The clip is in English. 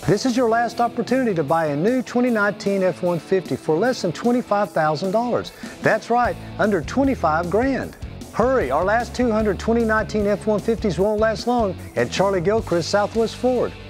This is your last opportunity to buy a new 2019 F-150 for less than $25,000. That's right, under 25 grand. Hurry, our last 200 2019 F-150s won't last long at Charlie Gilchrist Southwest Ford.